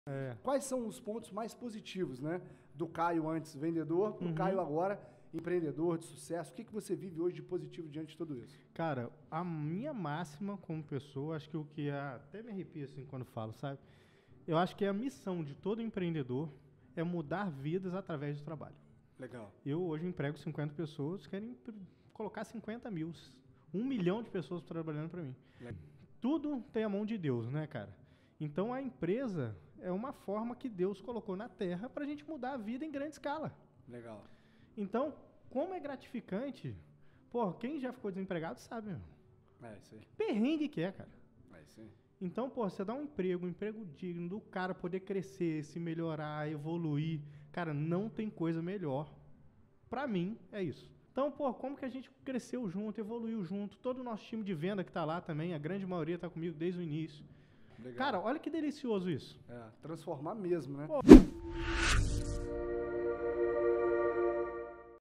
Quais são os pontos mais positivos, né? Do Caio antes vendedor, pro Caio agora empreendedor de sucesso. O que você vive hoje de positivo diante de tudo isso? Cara, a minha máxima como pessoa, acho que o que até me arrepia assim quando falo, sabe? Eu acho que a missão de todo empreendedor é mudar vidas através do trabalho. Legal. Eu hoje emprego 50 pessoas, querem colocar 50 mil, 1 milhão de pessoas trabalhando para mim. Legal. Tudo tem a mão de Deus, né, cara? Então a empresa é uma forma que Deus colocou na Terra para a gente mudar a vida em grande escala. Legal. Então, como é gratificante, pô, quem já ficou desempregado sabe, meu. Isso aí. Que perrengue que é, cara. Isso aí. Então, pô, você dá um emprego digno, do cara poder crescer, se melhorar, evoluir. Cara, não tem coisa melhor. Pra mim, é isso. Então, pô, como que a gente cresceu junto, evoluiu junto, todo o nosso time de venda que tá lá também, a grande maioria tá comigo desde o início. Legal. Cara, olha que delicioso isso. Transformar mesmo, né? Pô.